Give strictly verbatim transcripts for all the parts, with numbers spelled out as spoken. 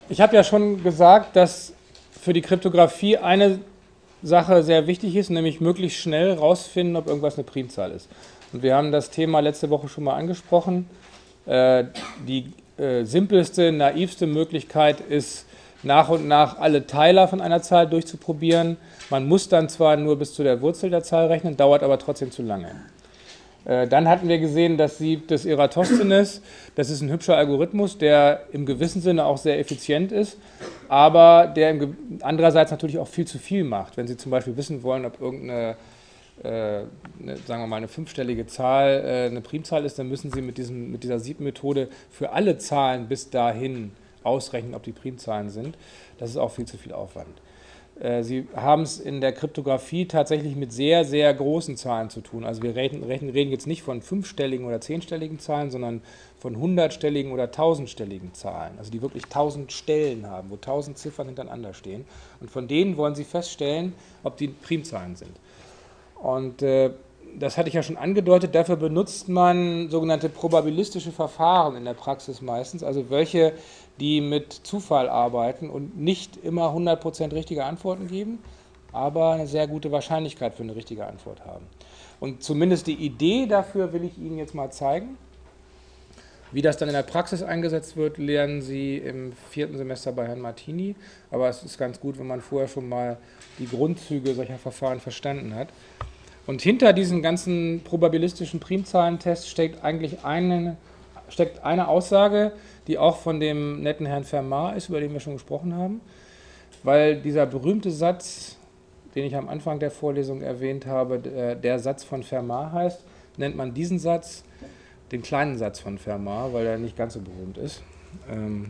Ich habe ja schon gesagt, dass für die Kryptographie eine Sache sehr wichtig ist, nämlich möglichst schnell rausfinden, ob irgendwas eine Primzahl ist. Und wir haben das Thema letzte Woche schon mal angesprochen. Äh, die äh, simpelste, naivste Möglichkeit ist, nach und nach alle Teiler von einer Zahl durchzuprobieren. Man muss dann zwar nur bis zu der Wurzel der Zahl rechnen, dauert aber trotzdem zu lange. Äh, dann hatten wir gesehen, das Sieb des Eratosthenes, das ist ein hübscher Algorithmus, der im gewissen Sinne auch sehr effizient ist, aber der im andererseits natürlich auch viel zu viel macht. Wenn Sie zum Beispiel wissen wollen, ob irgendeine, äh, eine, sagen wir mal, eine fünfstellige Zahl äh, eine Primzahl ist, dann müssen Sie mit, diesem, mit dieser Siebmethode für alle Zahlen bis dahin ausrechnen, ob die Primzahlen sind. Das ist auch viel zu viel Aufwand. Sie haben es in der Kryptographie tatsächlich mit sehr, sehr großen Zahlen zu tun. Also wir reden, reden jetzt nicht von fünfstelligen oder zehnstelligen Zahlen, sondern von hundertstelligen oder tausendstelligen Zahlen, also die wirklich tausend Stellen haben, wo tausend Ziffern hintereinander stehen. Und von denen wollen Sie feststellen, ob die Primzahlen sind. Und äh, das hatte ich ja schon angedeutet, dafür benutzt man sogenannte probabilistische Verfahren in der Praxis meistens, also welche, die mit Zufall arbeiten und nicht immer hundert Prozent richtige Antworten geben, aber eine sehr gute Wahrscheinlichkeit für eine richtige Antwort haben. Und zumindest die Idee dafür will ich Ihnen jetzt mal zeigen. Wie das dann in der Praxis eingesetzt wird, lernen Sie im vierten Semester bei Herrn Martini, aber es ist ganz gut, wenn man vorher schon mal die Grundzüge solcher Verfahren verstanden hat. Und hinter diesen ganzen probabilistischen Primzahlentests steckt eigentlich eine, steckt eine Aussage, die auch von dem netten Herrn Fermat ist, über den wir schon gesprochen haben, weil dieser berühmte Satz, den ich am Anfang der Vorlesung erwähnt habe, der, der Satz von Fermat heißt, nennt man diesen Satz den kleinen Satz von Fermat, weil er nicht ganz so berühmt ist. Ähm,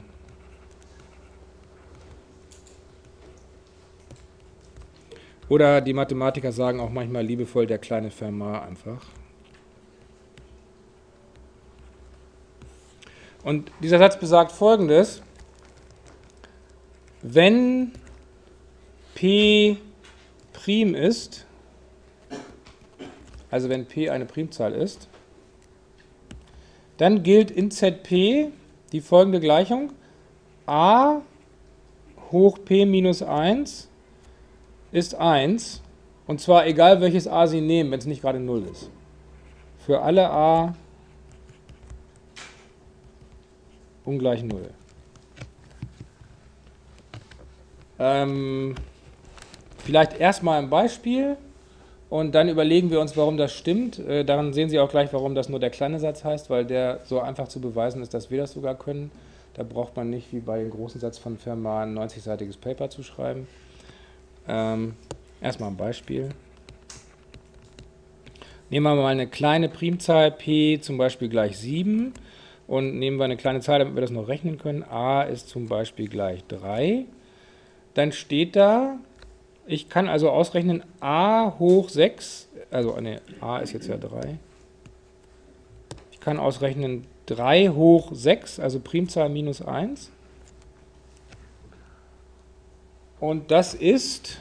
Oder die Mathematiker sagen auch manchmal liebevoll der kleine Fermat einfach. Und dieser Satz besagt Folgendes: Wenn P prim ist, also wenn P eine Primzahl ist, dann gilt in Z P die folgende Gleichung: a hoch P minus eins ist eins, und zwar egal welches a Sie nehmen, wenn es nicht gerade null ist. Für alle a ungleich null. Ähm, vielleicht erstmal ein Beispiel und dann überlegen wir uns, warum das stimmt. Äh, daran sehen Sie auch gleich, warum das nur der kleine Satz heißt, weil der so einfach zu beweisen ist, dass wir das sogar können. Da braucht man nicht wie bei dem großen Satz von Fermat ein neunzig-seitiges Paper zu schreiben. Ähm, erstmal ein Beispiel. Nehmen wir mal eine kleine Primzahl p, zum Beispiel gleich sieben. Und nehmen wir eine kleine Zahl, damit wir das noch rechnen können. A ist zum Beispiel gleich drei. Dann steht da, ich kann also ausrechnen, a hoch sechs, also ne, a ist jetzt ja drei. Ich kann ausrechnen drei hoch sechs, also Primzahl minus eins. Und das ist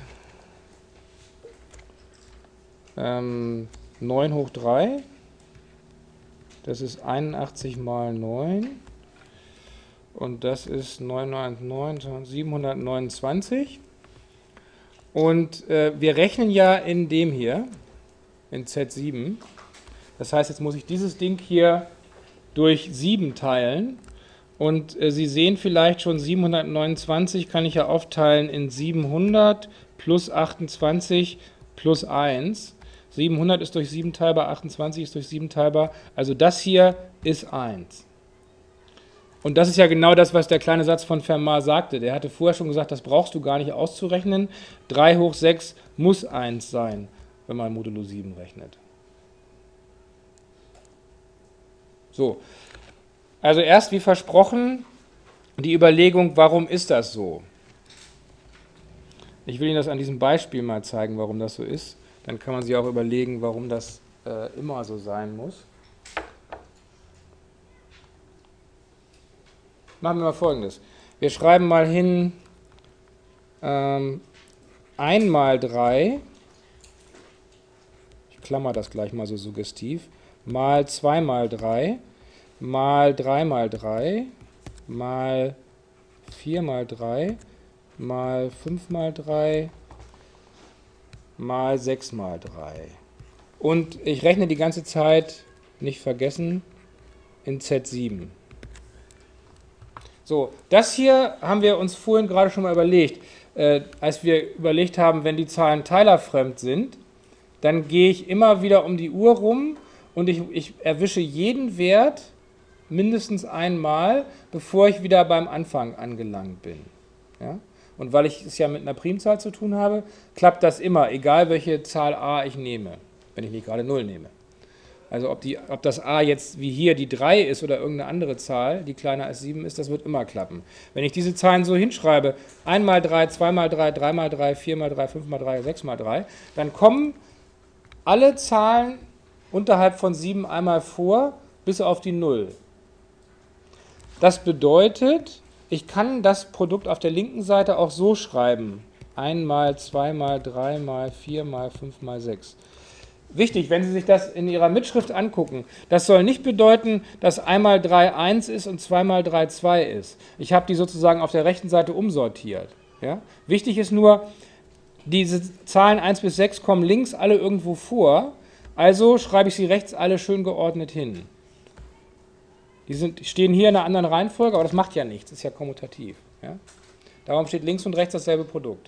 ähm, neun hoch drei. Das ist einundachtzig mal neun. Und das ist siebenhundertneunundzwanzig. Und äh, wir rechnen ja in dem hier, in Z sieben. Das heißt, jetzt muss ich dieses Ding hier durch sieben teilen. Und äh, Sie sehen vielleicht schon, siebenhundertneunundzwanzig kann ich ja aufteilen in siebenhundert plus achtundzwanzig plus eins. siebenhundert ist durch sieben teilbar, achtundzwanzig ist durch sieben teilbar. Also das hier ist eins. Und das ist ja genau das, was der kleine Satz von Fermat sagte. Der hatte vorher schon gesagt, das brauchst du gar nicht auszurechnen. drei hoch sechs muss eins sein, wenn man modulo sieben rechnet. So, also erst wie versprochen die Überlegung, warum ist das so? Ich will Ihnen das an diesem Beispiel mal zeigen, warum das so ist. Dann kann man sich auch überlegen, warum das äh, immer so sein muss. Machen wir mal Folgendes. Wir schreiben mal hin ähm, eins mal drei, ich klammer das gleich mal so suggestiv, mal zwei mal drei, mal drei mal drei, mal vier mal drei mal fünf mal drei mal sechs mal drei. Und ich rechne die ganze Zeit, nicht vergessen, in Z sieben. So, das hier haben wir uns vorhin gerade schon mal überlegt. Äh, als wir überlegt haben, wenn die Zahlen teilerfremd sind, dann gehe ich immer wieder um die Uhr rum und ich, ich erwische jeden Wert mindestens einmal, bevor ich wieder beim Anfang angelangt bin. Ja? Und weil ich es ja mit einer Primzahl zu tun habe, klappt das immer, egal welche Zahl a ich nehme, wenn ich nicht gerade null nehme. Also ob, die, ob das a jetzt wie hier die drei ist oder irgendeine andere Zahl, die kleiner als sieben ist, das wird immer klappen. Wenn ich diese Zahlen so hinschreibe, eins mal drei, zwei mal drei, drei mal drei, vier mal drei, fünf mal drei, sechs mal drei, dann kommen alle Zahlen unterhalb von sieben einmal vor, bis auf die null. Das bedeutet, ich kann das Produkt auf der linken Seite auch so schreiben. eins mal, zwei mal, drei mal, vier mal, fünf mal sechs. Wichtig, wenn Sie sich das in Ihrer Mitschrift angucken, das soll nicht bedeuten, dass eins mal drei eins ist und zwei mal drei zwei ist. Ich habe die sozusagen auf der rechten Seite umsortiert. Ja? Wichtig ist nur, diese Zahlen eins bis sechs kommen links alle irgendwo vor, also schreibe ich sie rechts alle schön geordnet hin. Die sind, stehen hier in einer anderen Reihenfolge, aber das macht ja nichts, das ist ja kommutativ. Ja? Darum steht links und rechts dasselbe Produkt.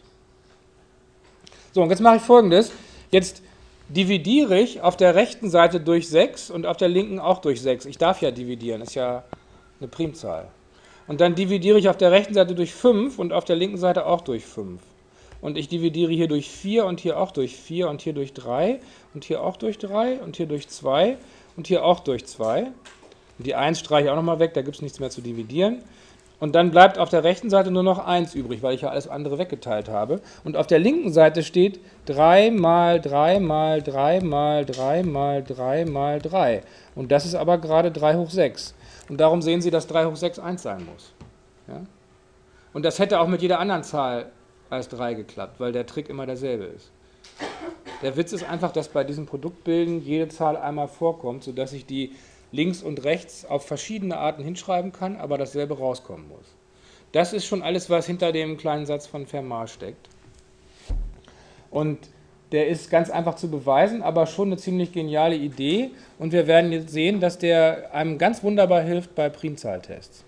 So, und jetzt mache ich Folgendes. Jetzt dividiere ich auf der rechten Seite durch sechs und auf der linken auch durch sechs. Ich darf ja dividieren, ist ja eine Primzahl. Und dann dividiere ich auf der rechten Seite durch fünf und auf der linken Seite auch durch fünf. Und ich dividiere hier durch vier und hier auch durch vier und hier durch drei und hier auch durch drei und hier durch zwei und hier auch durch zwei. Und die eins streiche ich auch nochmal weg, da gibt es nichts mehr zu dividieren. Und dann bleibt auf der rechten Seite nur noch eins übrig, weil ich ja alles andere weggeteilt habe. Und auf der linken Seite steht drei mal drei mal drei mal drei mal drei mal drei. Und das ist aber gerade drei hoch sechs. Und darum sehen Sie, dass drei hoch sechs eins sein muss. Ja? Und das hätte auch mit jeder anderen Zahl als drei geklappt, weil der Trick immer derselbe ist. Der Witz ist einfach, dass bei diesem Produktbilden jede Zahl einmal vorkommt, sodass ich die links und rechts auf verschiedene Arten hinschreiben kann, aber dasselbe rauskommen muss. Das ist schon alles, was hinter dem kleinen Satz von Fermat steckt. Und der ist ganz einfach zu beweisen, aber schon eine ziemlich geniale Idee. Und wir werden jetzt sehen, dass der einem ganz wunderbar hilft bei Primzahltests.